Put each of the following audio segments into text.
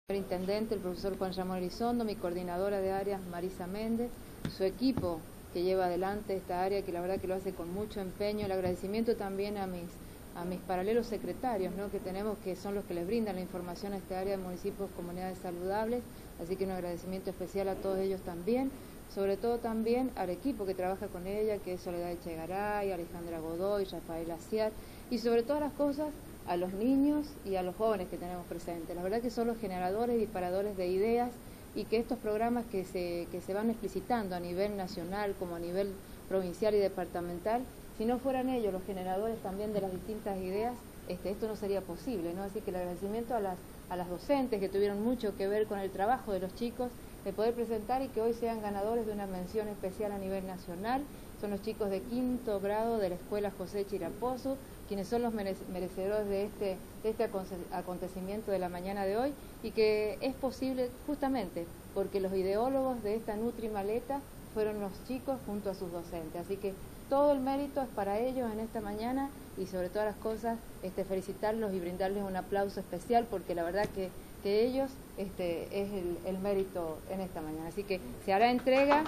señor intendente, el profesor Juan Ramón Elizondo, mi coordinadora de áreas Marisa Méndez, su equipo que lleva adelante esta área, que la verdad que lo hace con mucho empeño. El agradecimiento también a mis paralelos secretarios, ¿no?, que tenemos, que son los que les brindan la información a esta área de municipios, comunidades saludables, así que un agradecimiento especial a todos ellos también, sobre todo también al equipo que trabaja con ella, que es Soledad Echegaray, Alejandra Godoy, Rafael Aciar, y sobre todas las cosas a los niños y a los jóvenes que tenemos presentes. La verdad que son los generadores y disparadores de ideas, y que estos programas que se van explicitando a nivel nacional como a nivel provincial y departamental, si no fueran ellos los generadores también de las distintas ideas, esto no sería posible, ¿no? Así que el agradecimiento a las docentes que tuvieron mucho que ver con el trabajo de los chicos, de poder presentar y que hoy sean ganadores de una mención especial a nivel nacional. Son los chicos de 5º grado de la Escuela José Chiraposo, quienes son los merecedores de este acontecimiento de la mañana de hoy, y que es posible justamente porque los ideólogos de esta Nutrimaleta fueron los chicos junto a sus docentes. Así que todo el mérito es para ellos en esta mañana, y sobre todas las cosas felicitarlos y brindarles un aplauso especial, porque la verdad que ellos es el mérito en esta mañana. Así que se hará entrega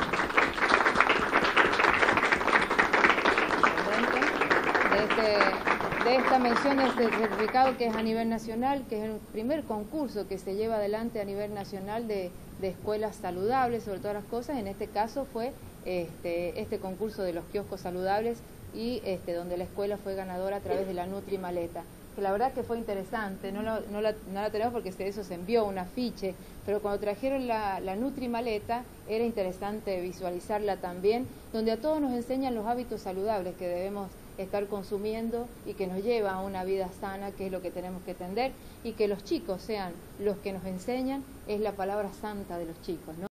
de esta mención de este certificado, que es a nivel nacional, que es el primer concurso que se lleva adelante a nivel nacional de escuelas saludables, sobre todas las cosas. En este caso fue este concurso de los kioscos saludables, y donde la escuela fue ganadora a través de la Nutrimaleta, que la verdad que fue interesante. No la tenemos porque eso se envió un afiche, pero cuando trajeron la Nutrimaleta era interesante visualizarla también, donde a todos nos enseñan los hábitos saludables que debemos estar consumiendo y que nos lleva a una vida sana, que es lo que tenemos que tender, y que los chicos sean los que nos enseñan, es la palabra santa de los chicos, ¿no?